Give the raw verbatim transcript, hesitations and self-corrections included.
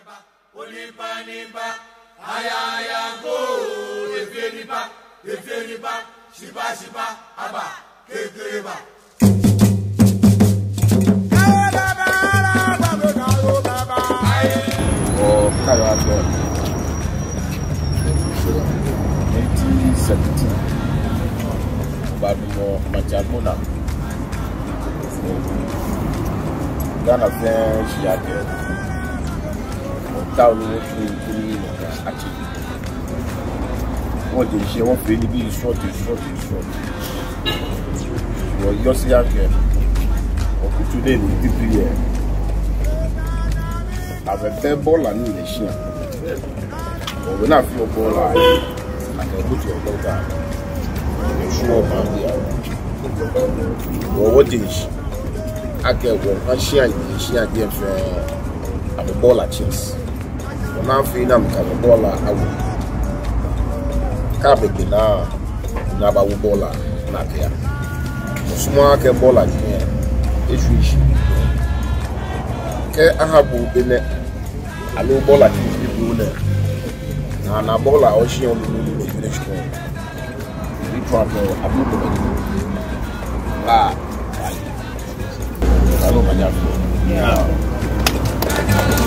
nineteen seventeen. But more Majabuna. Ghana French, she had a town actually. What did she want to be short, short, short? Well, you're still here. Today, the P M. As a fair ball and in the ship. But when I feel ball, I can go to a ball. Sure, well, what is I get one share she again for a ball at chess. When I'm feeling I'm a ball, I will carpet now, never ball not here. Small ball at here. It's rich. I have been a low ball at you. And a ball I was on the finish point. Ah, I don't know.